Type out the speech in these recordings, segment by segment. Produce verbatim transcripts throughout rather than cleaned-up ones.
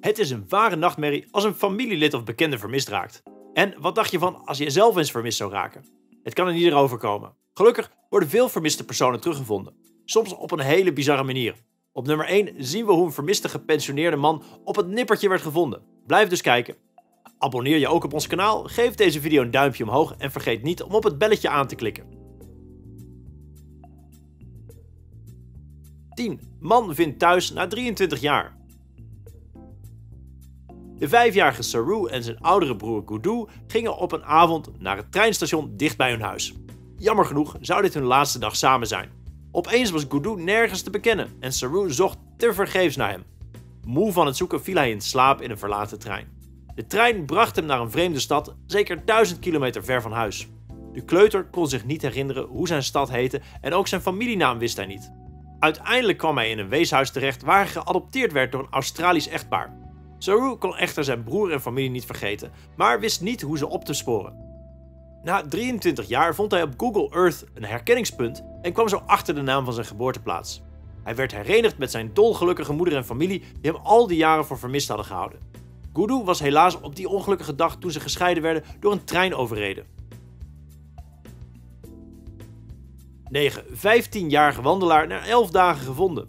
Het is een ware nachtmerrie als een familielid of bekende vermist raakt. En wat dacht je van als je zelf eens vermist zou raken? Het kan er niet overkomen. Gelukkig worden veel vermiste personen teruggevonden. Soms op een hele bizarre manier. Op nummer één zien we hoe een vermiste gepensioneerde man op het nippertje werd gevonden. Blijf dus kijken. Abonneer je ook op ons kanaal, geef deze video een duimpje omhoog en vergeet niet om op het belletje aan te klikken. tien. Man vindt thuis na drieëntwintig jaar. De vijfjarige Saru en zijn oudere broer Gudu gingen op een avond naar het treinstation dicht bij hun huis. Jammer genoeg zou dit hun laatste dag samen zijn. Opeens was Gudu nergens te bekennen en Saru zocht tevergeefs naar hem. Moe van het zoeken viel hij in slaap in een verlaten trein. De trein bracht hem naar een vreemde stad, zeker duizend kilometer ver van huis. De kleuter kon zich niet herinneren hoe zijn stad heette en ook zijn familienaam wist hij niet. Uiteindelijk kwam hij in een weeshuis terecht waar hij geadopteerd werd door een Australisch echtpaar. Saru kon echter zijn broer en familie niet vergeten, maar wist niet hoe ze op te sporen. Na drieëntwintig jaar vond hij op Google Earth een herkenningspunt en kwam zo achter de naam van zijn geboorteplaats. Hij werd herenigd met zijn dolgelukkige moeder en familie die hem al die jaren voor vermist hadden gehouden. Gudu was helaas op die ongelukkige dag toen ze gescheiden werden door een trein overreden. negen. vijftienjarige wandelaar na elf dagen gevonden.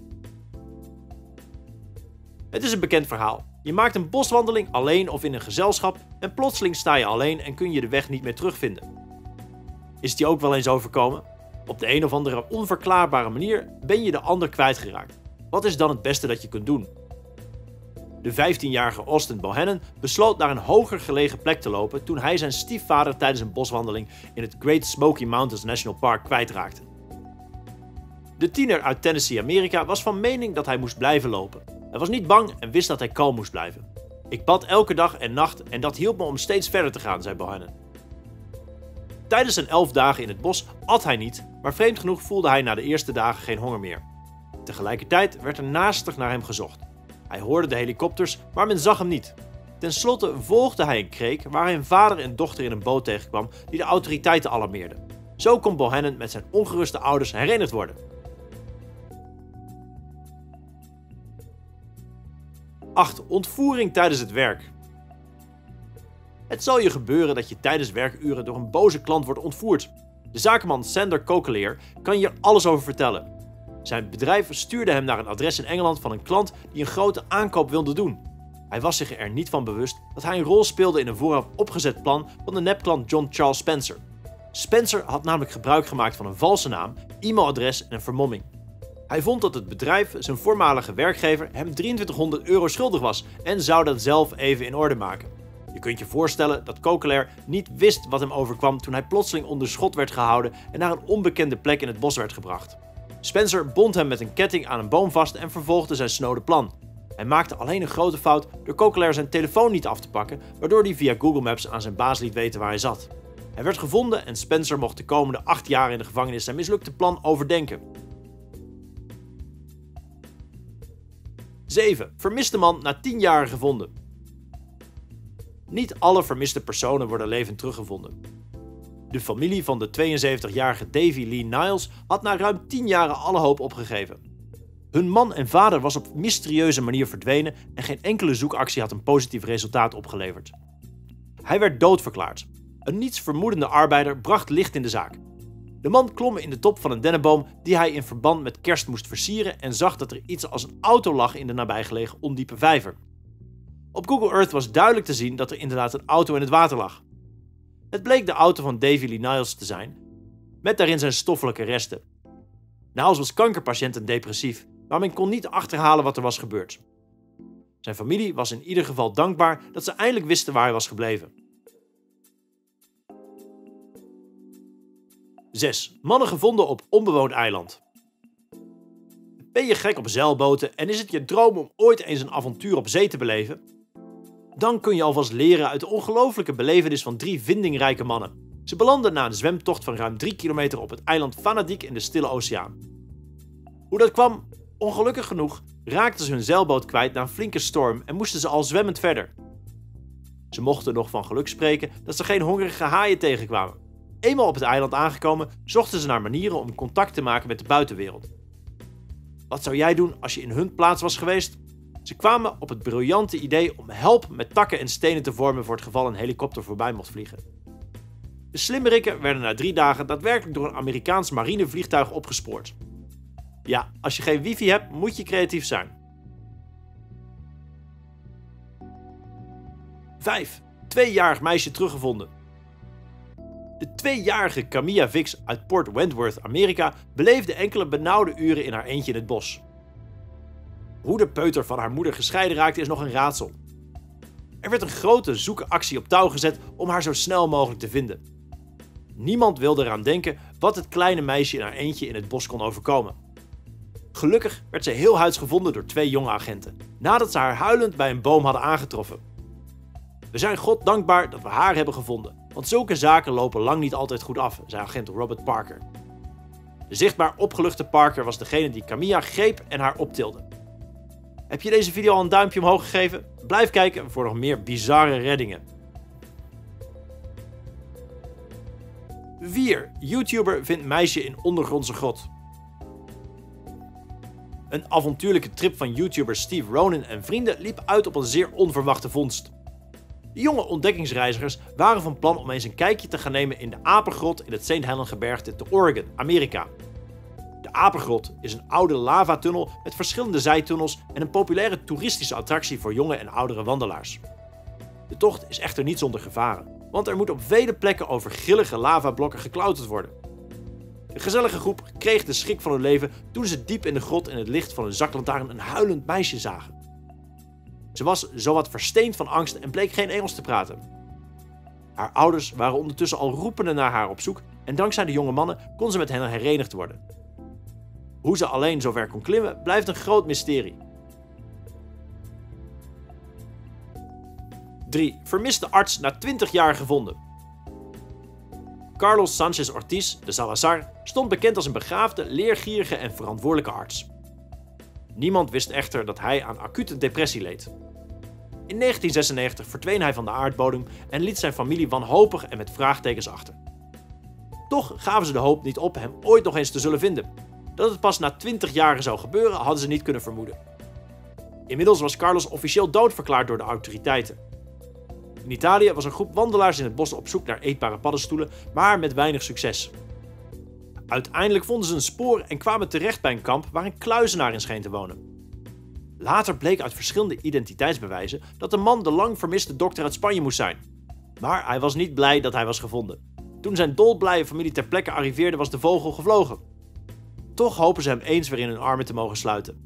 Het is een bekend verhaal. Je maakt een boswandeling alleen of in een gezelschap en plotseling sta je alleen en kun je de weg niet meer terugvinden. Is het je ook wel eens overkomen? Op de een of andere onverklaarbare manier ben je de ander kwijtgeraakt. Wat is dan het beste dat je kunt doen? De vijftienjarige Austin Bohannon besloot naar een hoger gelegen plek te lopen toen hij zijn stiefvader tijdens een boswandeling in het Great Smoky Mountains National Park kwijtraakte. De tiener uit Tennessee, Amerika, was van mening dat hij moest blijven lopen. Hij was niet bang en wist dat hij kalm moest blijven. Ik bad elke dag en nacht en dat hielp me om steeds verder te gaan, zei Bohannon. Tijdens zijn elf dagen in het bos at hij niet, maar vreemd genoeg voelde hij na de eerste dagen geen honger meer. Tegelijkertijd werd er naastig naar hem gezocht. Hij hoorde de helikopters, maar men zag hem niet. Ten slotte volgde hij een kreek waar hij een vader en dochter in een boot tegenkwam die de autoriteiten alarmeerden. Zo kon Bohannon met zijn ongeruste ouders herenigd worden. acht. Ontvoering tijdens het werk. Het zal je gebeuren dat je tijdens werkuren door een boze klant wordt ontvoerd. De zakenman Sander Kokeleer kan je alles over vertellen. Zijn bedrijf stuurde hem naar een adres in Engeland van een klant die een grote aankoop wilde doen. Hij was zich er niet van bewust dat hij een rol speelde in een vooraf opgezet plan van de nepklant John Charles Spencer. Spencer had namelijk gebruik gemaakt van een valse naam, e-mailadres en een vermomming. Hij vond dat het bedrijf, zijn voormalige werkgever, hem drieëntwintighonderd euro schuldig was en zou dat zelf even in orde maken. Je kunt je voorstellen dat Kokeleer niet wist wat hem overkwam toen hij plotseling onder schot werd gehouden en naar een onbekende plek in het bos werd gebracht. Spencer bond hem met een ketting aan een boom vast en vervolgde zijn snode plan. Hij maakte alleen een grote fout door Kokeleer zijn telefoon niet af te pakken, waardoor hij via Google Maps aan zijn baas liet weten waar hij zat. Hij werd gevonden en Spencer mocht de komende acht jaar in de gevangenis zijn mislukte plan overdenken. zeven. Vermiste man na tien jaar gevonden. Niet alle vermiste personen worden levend teruggevonden. De familie van de tweeënzeventigjarige Davy Lee Niles had na ruim tien jaren alle hoop opgegeven. Hun man en vader was op mysterieuze manier verdwenen en geen enkele zoekactie had een positief resultaat opgeleverd. Hij werd doodverklaard. Een nietsvermoedende arbeider bracht licht in de zaak. De man klom in de top van een dennenboom die hij in verband met kerst moest versieren en zag dat er iets als een auto lag in de nabijgelegen ondiepe vijver. Op Google Earth was duidelijk te zien dat er inderdaad een auto in het water lag. Het bleek de auto van Davy Lee Niles te zijn, met daarin zijn stoffelijke resten. Niles was kankerpatiënt en depressief, maar men kon niet achterhalen wat er was gebeurd. Zijn familie was in ieder geval dankbaar dat ze eindelijk wisten waar hij was gebleven. zes. Mannen gevonden op onbewoond eiland. Ben je gek op zeilboten en is het je droom om ooit eens een avontuur op zee te beleven? Dan kun je alvast leren uit de ongelofelijke belevenis van drie vindingrijke mannen. Ze belanden na een zwemtocht van ruim drie kilometer op het eiland Vanadique in de Stille Oceaan. Hoe dat kwam? Ongelukkig genoeg raakten ze hun zeilboot kwijt na een flinke storm en moesten ze al zwemmend verder. Ze mochten nog van geluk spreken dat ze geen hongerige haaien tegenkwamen. Eenmaal op het eiland aangekomen, zochten ze naar manieren om contact te maken met de buitenwereld. Wat zou jij doen als je in hun plaats was geweest? Ze kwamen op het briljante idee om help met takken en stenen te vormen voor het geval een helikopter voorbij mocht vliegen. De slimmerikken werden na drie dagen daadwerkelijk door een Amerikaans marinevliegtuig opgespoord. Ja, als je geen wifi hebt, moet je creatief zijn. vijf. Tweejarig meisje teruggevonden. De tweejarige Camilla Vix uit Port Wentworth, Amerika, beleefde enkele benauwde uren in haar eentje in het bos. Hoe de peuter van haar moeder gescheiden raakte is nog een raadsel. Er werd een grote zoekactie op touw gezet om haar zo snel mogelijk te vinden. Niemand wilde eraan denken wat het kleine meisje in haar eentje in het bos kon overkomen. Gelukkig werd ze heel huids gevonden door twee jonge agenten, nadat ze haar huilend bij een boom hadden aangetroffen. We zijn God dankbaar dat we haar hebben gevonden, want zulke zaken lopen lang niet altijd goed af, zei agent Robert Parker. De zichtbaar opgeluchte Parker was degene die Camilla greep en haar optilde. Heb je deze video al een duimpje omhoog gegeven? Blijf kijken voor nog meer bizarre reddingen. vier. YouTuber vindt meisje in ondergrondse grot. Een avontuurlijke trip van YouTuber Steve Ronin en vrienden liep uit op een zeer onverwachte vondst. De jonge ontdekkingsreizigers waren van plan om eens een kijkje te gaan nemen in de Apengrot in het Saint Helen gebergte te Oregon, Amerika. De Apengrot is een oude lavatunnel met verschillende zijtunnels en een populaire toeristische attractie voor jonge en oudere wandelaars. De tocht is echter niet zonder gevaren, want er moet op vele plekken over grillige lavablokken geklauterd worden. De gezellige groep kreeg de schrik van hun leven toen ze diep in de grot in het licht van een zaklantaarn een huilend meisje zagen. Ze was zowat versteend van angst en bleek geen Engels te praten. Haar ouders waren ondertussen al roepende naar haar op zoek en dankzij de jonge mannen kon ze met hen herenigd worden. Hoe ze alleen zover kon klimmen blijft een groot mysterie. drie. Vermiste arts na twintig jaar gevonden. Carlos Sanchez Ortiz de Salazar stond bekend als een begaafde, leergierige en verantwoordelijke arts. Niemand wist echter dat hij aan acute depressie leed. In negentien zesennegentig verdween hij van de aardbodem en liet zijn familie wanhopig en met vraagtekens achter. Toch gaven ze de hoop niet op hem ooit nog eens te zullen vinden. Dat het pas na twintig jaren zou gebeuren hadden ze niet kunnen vermoeden. Inmiddels was Carlos officieel doodverklaard door de autoriteiten. In Italië was een groep wandelaars in het bos op zoek naar eetbare paddenstoelen, maar met weinig succes. Uiteindelijk vonden ze een spoor en kwamen terecht bij een kamp waar een kluizenaar in scheen te wonen. Later bleek uit verschillende identiteitsbewijzen dat de man de lang vermiste dokter uit Spanje moest zijn. Maar hij was niet blij dat hij was gevonden. Toen zijn dolblije familie ter plekke arriveerde was de vogel gevlogen. Toch hopen ze hem eens weer in hun armen te mogen sluiten.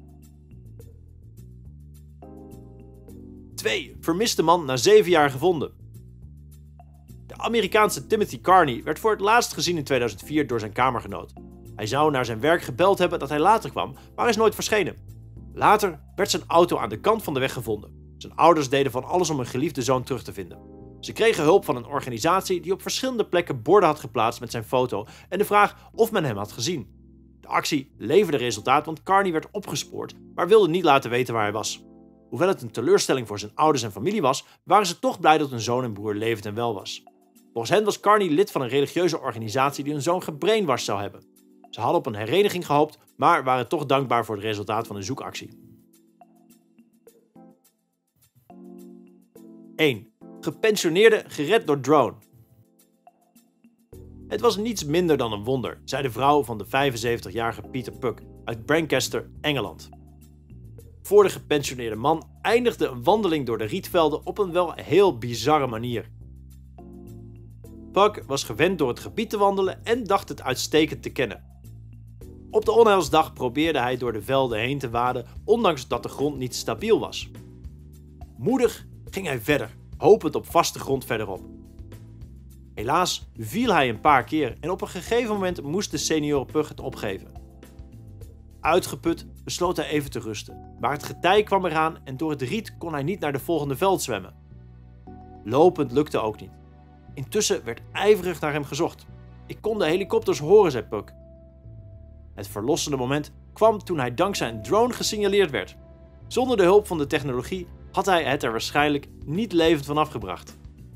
twee. Vermiste man na zeven jaar gevonden. De Amerikaanse Timothy Carney werd voor het laatst gezien in tweeduizend vier door zijn kamergenoot. Hij zou naar zijn werk gebeld hebben dat hij later kwam, maar is nooit verschenen. Later werd zijn auto aan de kant van de weg gevonden. Zijn ouders deden van alles om hun geliefde zoon terug te vinden. Ze kregen hulp van een organisatie die op verschillende plekken borden had geplaatst met zijn foto en de vraag of men hem had gezien. De actie leverde resultaat, want Carney werd opgespoord, maar wilde niet laten weten waar hij was. Hoewel het een teleurstelling voor zijn ouders en familie was, waren ze toch blij dat hun zoon en broer levend en wel was. Volgens hen was Carney lid van een religieuze organisatie die hun zoon gebrainwashed zou hebben. Ze hadden op een hereniging gehoopt, maar waren toch dankbaar voor het resultaat van hun zoekactie. één. Gepensioneerde gered door drone. Het was niets minder dan een wonder, zei de vrouw van de vijfenzeventigjarige Peter Puck uit Brancaster, Engeland. Voor de gepensioneerde man eindigde een wandeling door de rietvelden op een wel heel bizarre manier. Puck was gewend door het gebied te wandelen en dacht het uitstekend te kennen. Op de onheilsdag probeerde hij door de velden heen te waden, ondanks dat de grond niet stabiel was. Moedig ging hij verder, hopend op vaste grond verderop. Helaas viel hij een paar keer en op een gegeven moment moest de senior Pug het opgeven. Uitgeput besloot hij even te rusten, maar het getij kwam eraan en door het riet kon hij niet naar de volgende veld zwemmen. Lopend lukte ook niet. Intussen werd ijverig naar hem gezocht. Ik kon de helikopters horen, zei Puck. Het verlossende moment kwam toen hij dankzij een drone gesignaleerd werd. Zonder de hulp van de technologie had hij het er waarschijnlijk niet levend van afgebracht.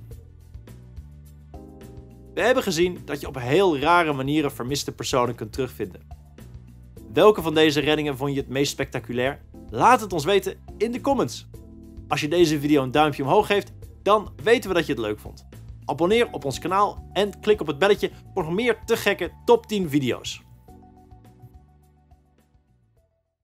We hebben gezien dat je op heel rare manieren vermiste personen kunt terugvinden. Welke van deze reddingen vond je het meest spectaculair? Laat het ons weten in de comments. Als je deze video een duimpje omhoog geeft, dan weten we dat je het leuk vond. Abonneer op ons kanaal en klik op het belletje voor nog meer te gekke top tien video's.